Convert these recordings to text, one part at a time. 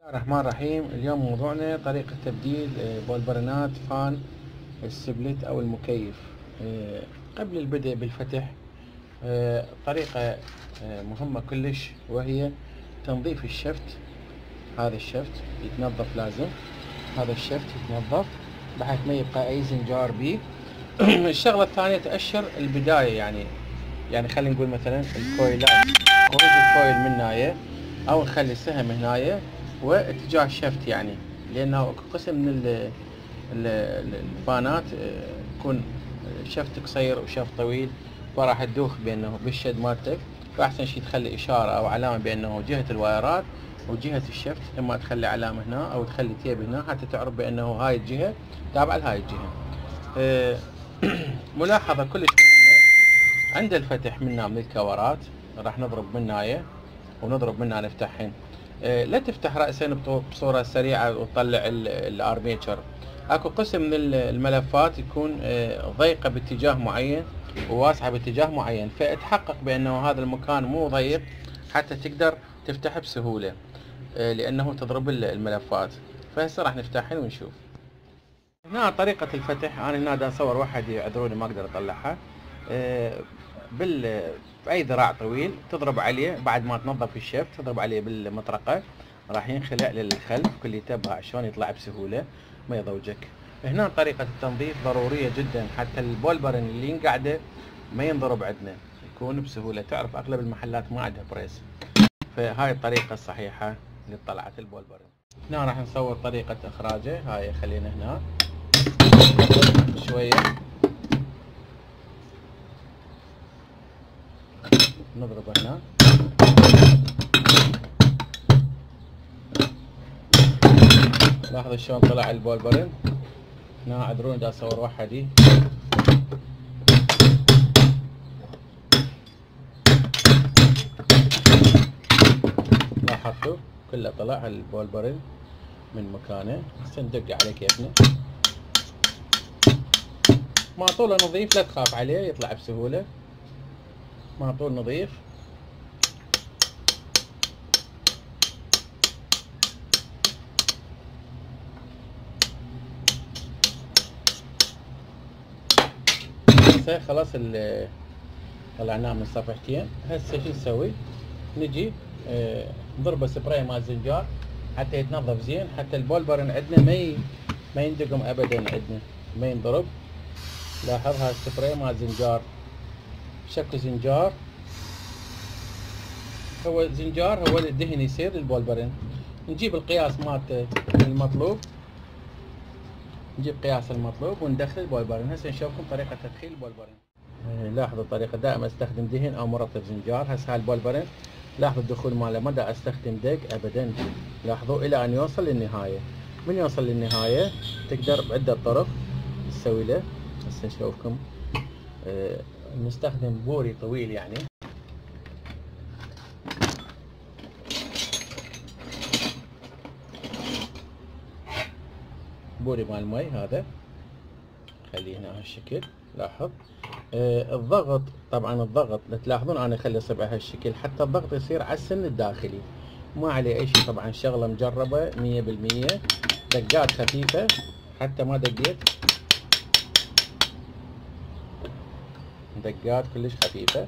الرحمن الرحيم. اليوم موضوعنا طريقة تبديل بولبرنات فان السبلت أو المكيف. قبل البدء بالفتح طريقة مهمة كلش، وهي تنظيف الشفت. هذا الشفت يتنظف، لازم هذا الشفت يتنظف بحيث ما يبقى أي زنجار بيه. الشغلة الثانية تأشر البداية، يعني خلينا نقول مثلا الكويلات، خروج الكويل من هنايا أو نخلي السهم هنايا واتجاه الشفت، يعني لأنه قسم من الفانات يكون شفت قصير وشفت طويل، فراح تدوخ بأنه بالشد مالتك. فأحسن شي تخلي إشارة أو علامة بأنه جهة الوايرات وجهة الشفت، إما تخلي علامة هنا أو تخلي تيب هنا حتى تعرف بأنه هاي الجهة تابعة لهاي الجهة. ملاحظة كلش مهمة عند الفتح منا من الكورات، راح نضرب من هاي ونضرب منها نفتحهن. لا تفتح رأسين بصورة سريعة وتطلع الارميتشر. اكو قسم من الملفات يكون ضيقة باتجاه معين وواسعة باتجاه معين، فاتحقق بانه هذا المكان مو ضيق حتى تقدر تفتح بسهولة، لانه تضرب الملفات. فهسه راح نفتحهن ونشوف. هنا طريقة الفتح، انا هنا دا اصور واحد، يعذروني ما اقدر اطلعها. بأي ذراع طويل تضرب عليه بعد ما تنظف الشفت، تضرب عليه بالمطرقة، راح ينخلع للخلف كل تبها عشان يطلع بسهولة ما يضوجك. هنا طريقة التنظيف ضرورية جدا حتى البولبرن اللي ينقعده ما ينضرب عندنا، يكون بسهولة. تعرف اغلب المحلات ما عندها بريس، فهاي الطريقة الصحيحة لطلعة البولبرن. هنا راح نصور طريقة اخراجه. هاي خلينا هنا شوية نضرب هنا. لاحظوا شلون طلع البولبرن. هنا عذروني دا اصور وحدي. لاحظتوا كله طلع البولبرن من مكانه. هسه ندق عليه كيفنا. ماطوله نظيف، لا تخاف عليه يطلع بسهولة. ماطول نظيف. هسه خلاص طلعناه من صفحتين. هسه شو نسوي؟ نجي نضربه سبراي مال زنجار حتى يتنظف زين، حتى البولبرن عندنا ما يندقم ابدا، عندنا ما ينضرب. لاحظ هاي السبراي مال زنجار، شكل زنجار، هو زنجار، هو الدهن يصير البولبرن. نجيب القياس مالته المطلوب، نجيب قياس المطلوب وندخل البولبرن. هسه نشوفكم طريقة تدخيل البولبرن. لاحظوا الطريقة، دائما استخدم دهن او مرطب زنجار. هسه هاي البولبرن لاحظوا الدخول ماله، ما دا استخدم دق ابدا. لاحظوا الى ان يوصل للنهاية. من يوصل للنهاية تقدر بعدة طرق تسوي له. هسه نشوفكم. نستخدم بوري طويل، يعني بوري مال مي. هذا خليه هنا هالشكل. لاحظ الضغط، طبعا الضغط تلاحظون انا اخلي اصبع هالشكل حتى الضغط يصير على السن الداخلي، ما عليه اي شيء. طبعا شغله مجربه 100%. دقات خفيفه، حتى ما دقيت، دقات كلش خفيفه.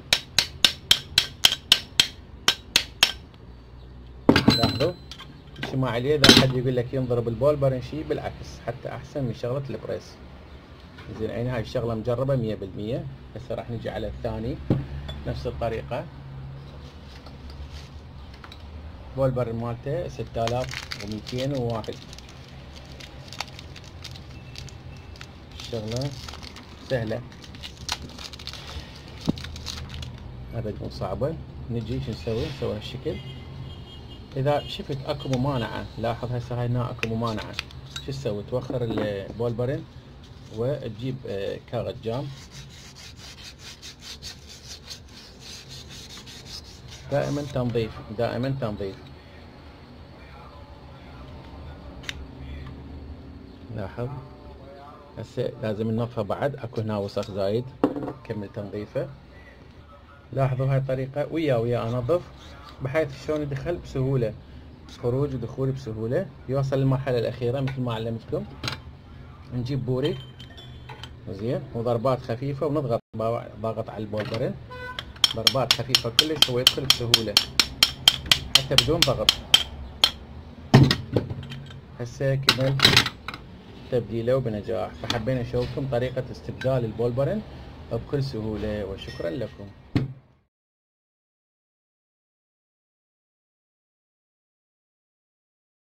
لاحظوا شي ما عليه. اذا حد يقول لك ينضرب البولبرن شي، بالعكس حتى احسن من شغله البريس. زين عيني هاي الشغله مجربه 100%. هسه راح نجي على الثاني نفس الطريقه. بولبرن مالته 6201. الشغله سهله ابد مو صعبه. نجي شو نسوي؟ نسوي هالشكل. اذا شفت اكو ممانعه، لاحظ هسه هاي هنا اكو ممانعه، شو تسوي؟ توخر البولبرن وتجيب كاغد جام. دائما تنظيف، دائما تنظيف. لاحظ هسه لازم ننظفه، بعد اكو هنا وسخ زايد، كمل تنظيفه. لاحظوا هاي الطريقه ويا انظف بحيث شلون يدخل بسهوله. خروج ودخول بسهولة. يوصل للمرحلة الأخيرة مثل ما علمتكم، نجيب بوري زين وضربات خفيفة ونضغط ضغط على البول بارن، ضربات خفيفة كلش هو يدخل بسهولة حتى بدون ضغط. هسه كمل تبديله بنجاح. فحبينا نشوفكم طريقة استبدال البول بارن بكل سهولة، وشكرا لكم.